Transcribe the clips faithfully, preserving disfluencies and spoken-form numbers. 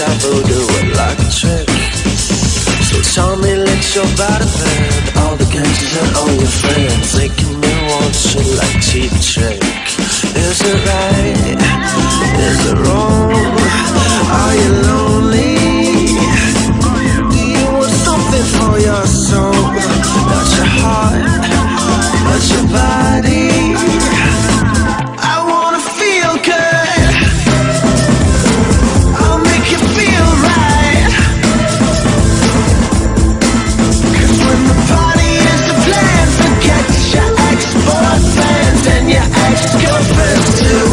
shot, we'll do it like a trick. So tell me, let your body bend. All the gangsters and all your friends making me want you like Cheap Trick. Is it right? Is it wrong? Are you lonely? Do you want something for your soul? Not your heart, not your body. I wanna feel good. I'll make you feel right. 'Cause when the party is the plan, forget your ex-boyfriend and your ex-girlfriend too.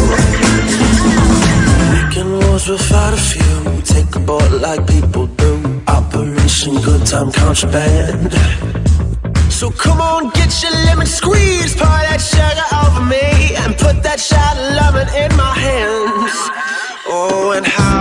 Making wars without a few. Take a boat like people do. Operation Good Time Contraband. So come on, get your lemon squeeze, pour that sugar over me, and put that shot of lemon in my hands. Oh, and how